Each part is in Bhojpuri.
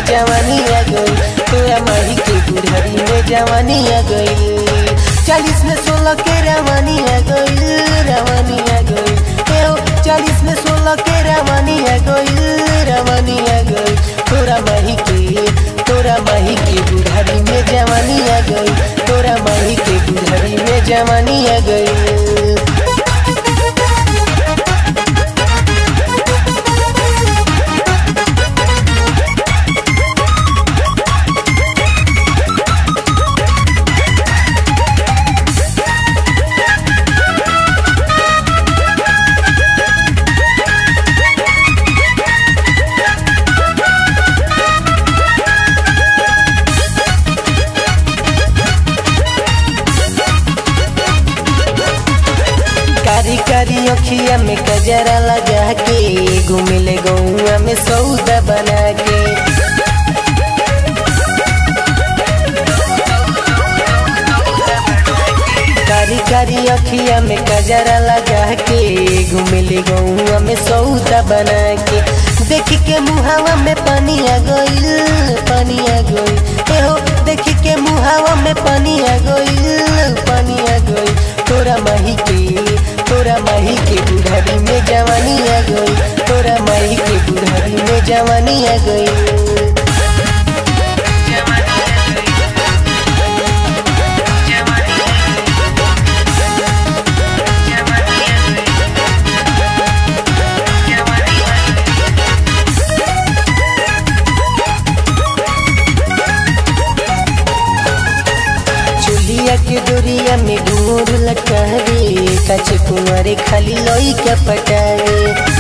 जवानी आ गई, तोरा माही के बुढ़ारी में जवानी आ गई। 40 में 16 के रवानी आ गई, रवानी आ गई। 40 में 16 के रवानी आ गई, रवानी आ गई। तोरा माही के बुढ़ारी में जवानी आ गई, तोरा माही के बुढ़ारी में जवानी आ गई। कारी कारी अखिया में कजरा लगा के घूमिले गौआ में सौदा बना के। कारी कारी अखिया में कजरा लगा के घूमिले गौआ में सौदा बना के। देख के मुहावा में पानी आ गइल, पानी आ गइल। एहो देख के मुहावा में पानी आ गइल, पानी आ गइल। तोरा माही के बुढ़ारी में जवानी आ गई, तोरा माही के बुढ़ारी में जवानी आ गई। चुलिया के डोरिया में घूर लटकावे, कच्चे कुंवारे खाली लोई का पटावे।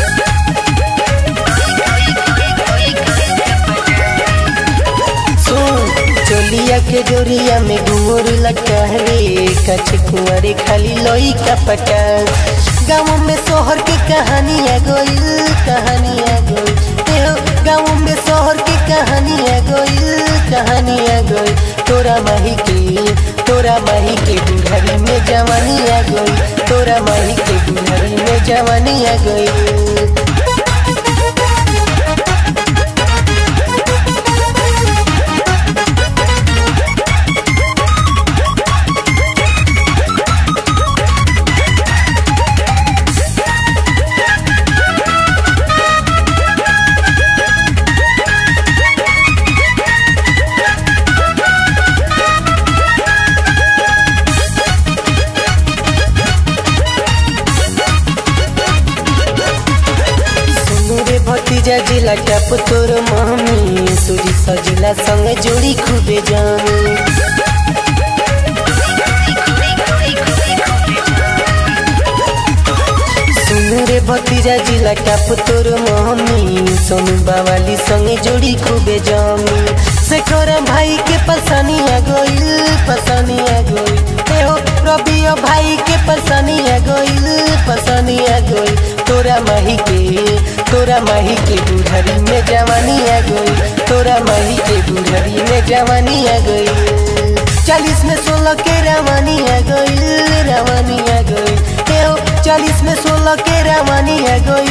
चोलिया के डोरिया में घूर लटकावे, कच्चे कुंवारे खाली लोई का पटावे। गाँव में शोहर के कहानी आ गइल, कहानी आ गइल। गाँव में शोहर के कहानी आ गइल, कहानी आ गइल। तोरा माही के बुढ़ारी में जवानी आ गई, तोरा माही के बुढ़ारी में जवानी आ गई। भतीजा जिला टप तोर मामी, सूरी सजिला संग जोड़ी खूबे जामी। सुन रे भतीजा जिला टप तोर मामी, सोनू बावाली संग जोड़ी खूबे जामी। शेखर भाई के परेशानी आ गइल, परेशानी आ गइल। रबिया भाई के परेशानी आ गइल, परेशानी आ गइल। तोरा माही के बुढ़ारी में जवानी आ गई, तोरा माही के बुढ़ारी में जवानी आ गई। 40 में 16 के रवानी आ गई, रवानी आ गई। 40 में 16 के रवानी आ गई,